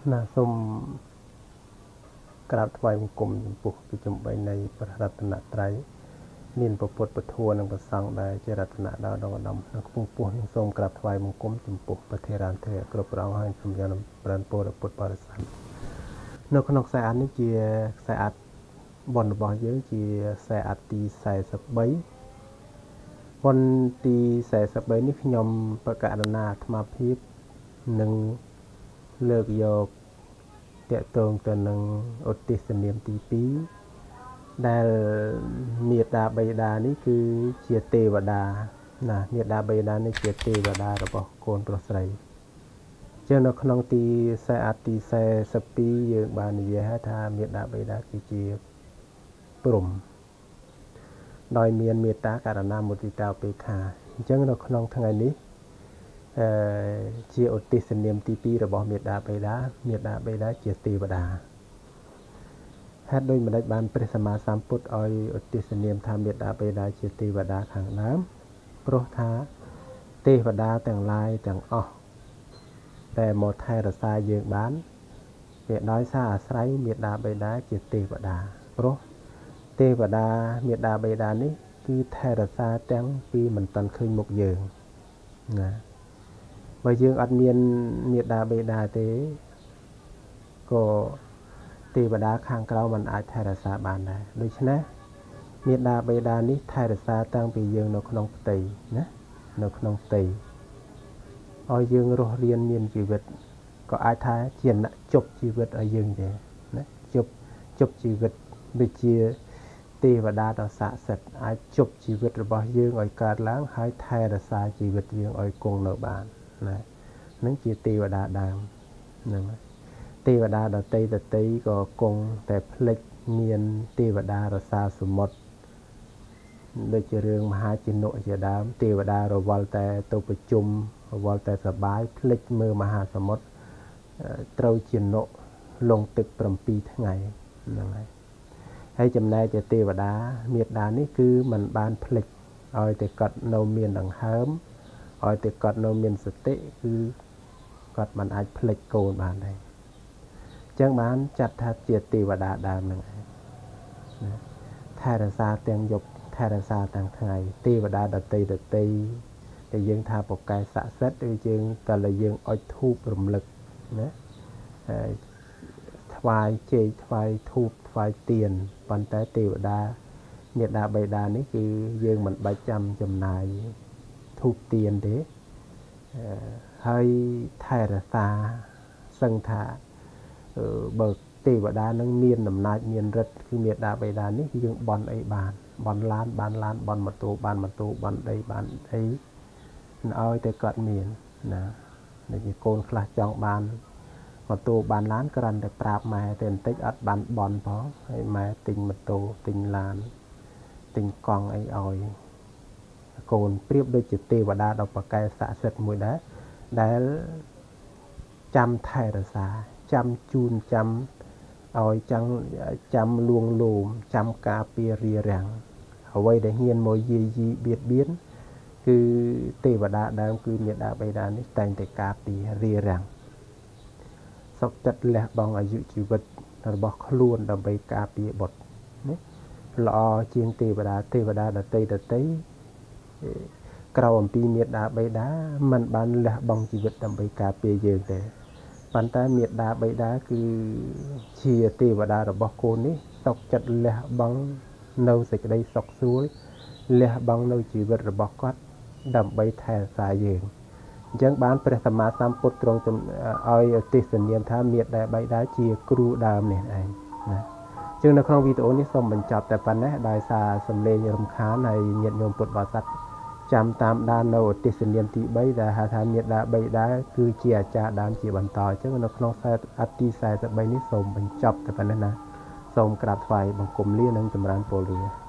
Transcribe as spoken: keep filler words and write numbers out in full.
ណាសូមក្រាបថ្វាយបង្គំចំពោះពីចំបីនៃព្រះរតនត្រ័យមានពុទ្ធពធនិងប្រសង្ឃដែលជារតនៈដល់ដល់ឧត្តមនិងខ្ពង់ពោះនិងសូមក្រាបថ្វាយបង្គំចំពោះព្រះធេរានធេរគ្រប់ព្រះអង្គហើយសូមយកប្រណពោធពុទ្ធបរិស័ទនៅក្នុងខ្សែអាននេះជាខ្សែអានបនរបស់យើងជាខ្សែអានទីสี่สิบสามបនទីสี่สิบสามនេះខ្ញុំប្រកាសណាអាត្មាភាពនឹងលើកយកតកតងទៅនឹងឧទ្ទិសនាមទីពីរដែលមេត្តាបិតានេះគឺជាទេវតាណាមេត្តាបិតានេះជាទេវតារបស់កូនប្រុសស្រីចឹងនៅក្នុងទីខ្សែអានទីสี่สิบสามយើងបាននិយាយថាមេត្តាបិតាគឺជាព្រហ្មដោយមានមេត្តាករុណាមុទិតាឧបេក្ខាអញ្ចឹងនៅក្នុងថ្ងៃនេះអឺជាឧទ្ទិសនាមទីពីររបស់មេត្តាបិតាមេត្តាបិតាជាទេវតាហេតុដូចម្ដេចបានព្រះសម្មាសម្ពុទ្ធឲ្យឧទ្ទិសនាមថាមេត្តាបិតាជាទេវតាខាងដើមព្រោះថាទេវតាទាំងឡាយទាំងអស់តែមកថែរក្សាយើងបានវាដោយសារអាស្រ័យមេត្តាបិតាជាទេវតាព្រោះទេវតាមេត្តាបិតានេះគឺថែរក្សាទាំងពីមិនតាន់ឃើញមុខយើងណាបើយើងអត់មានមេត្តាបិតាទេក៏ទេវតាខាងក្រៅមិនអាចថែរក្សាបានដែរដូច្នេះមេត្តាបិតានេះថែរក្សាតាំងពីយើងនៅក្នុងផ្ទៃណានៅក្នុងផ្ទៃឲ្យយើងរស់រានមានជីវិតក៏អាចថាជាអ្នកជប់ជីវិតឲ្យយើងដែរណាជប់ជប់ជីវិតដូចជាទេវតាដ៏ស័ក្តិសិទ្ធិអាចជប់ជីវិតរបស់យើងឲ្យកើតឡើងហើយថែរក្សាជីវិតយើងឲ្យគង់នៅបានណានឹងជាទេវតាដើមហ្នឹងទេវតាដតីដតីក៏គង់តែផ្លិចមានទេវតារសាសមុទ្រដូចជារឿងមហាជិនុជាដើមទេវតារវល់តែទៅប្រជុំរវល់តែសបាយផ្លិចមើលមហាសមុទ្រត្រូវជិនុលងទឹក7ថ្ងៃហ្នឹងហើយហើយចំណែកជាទេវតាមេត្តានេះគឺมันបានផ្លិចឲ្យតែគាត់នៅមានដង្ហើមឲ្យតែគាត់នៅមានសតិគឺគាត់មិនអាចផ្លិចកូនបានដែរអញ្ចឹងបានចាត់ថាជាទេវតាដើមហ្នឹងឯងណាថែរក្សាទាំងយប់ថែរក្សាទាំងថ្ងៃទេវតាដតីដតីដែលយើងថាប្រកែស័ក្តិសិទ្ធិគឺយើងតែលើយើងអុជធូបរំលឹកណាហើយថ្វាយចេកថ្វាយធូបថ្វាយទៀនប៉ុន្តែទេវតាមេត្តាបិតានេះគឺយើងមិនបាច់ចាំចំណាយធូបទៀនទេហើយថែរក្សាសឹងថាបើទេវតានឹងមានអំណាចមានឫទ្ធិគឺមេត្តាបិតានេះគឺយើងបន់អីបានបន់ឡានបានឡានបន់ម៉ូតូបានម៉ូតូបន់ដីបានអីឲ្យតែគាត់មានណាដូចជាកូនខ្លះចង់បានម៉ូតូបានឡានគ្រាន់តែប្រាប់ម៉ែតែបន្តិចអត់បានបន់ផងហើយម៉ែទិញម៉ូតូទិញឡានទិញកង់អីឲ្យកូនប្រៀបដូចជាទេវតាដ៏ប្រកែស័ក្តិសិទ្ធិមួយដែរដែលចាំថែរក្សាចាំជូនចាំឲ្យចាំចាំលួងលោមចាំការពាររារាំងអ្វីដែលហ៊ានមកយាយីបៀតបៀនគឺទេវតាដើមគឺមេត្តាបិតានេះតែងតែការពាររារាំងសុខចិត្តលះបង់អាយុជីវិតរបស់ខ្លួនដើម្បីការពារបុត្រណាល្អជាងទេវតាទេវតាដតីដតីក្រៅអំពីមេត្តាបិតាมันបានលះបង់ជីវិតដើម្បីការពារយើងទេប៉ុន្តែមេត្តាបិតាគឺជាទេវតារបស់កូននេះសុខចិត្តលះបង់នៅសេចក្តីសុខស្រួលលះបង់នៅជីវិតរបស់គាត់ដើម្បីថែរក្សាយើងអញ្ចឹងបានព្រះសម្មាសម្ពុទ្ធទ្រង់ឲ្យឧទ្ទិសនាមថាមេត្តាបិតាជាគ្រូដើមនេះឯងណាអញ្ចឹងនៅក្នុងវីដេអូនេះសូមបញ្ចប់តែប៉ុណ្ណេះដោយសារសំឡេងរំខានហើយញាតិញោមពុទ្ធបរិស័ទចាំតាមដាននៅឧទ្ទិសនាមទី3ដែលហៅថាមេត្តាបិតាគឺជាអាចារ្យដើមជាបន្តអញ្ចឹងនៅក្នុងខ្សែអានទីสี่สิบสามនេះសូមបញ្ចប់តែប៉ុណ្ណេះណាសូមក្រាបថ្វាយបង្គំលានិងចម្រើនពរលា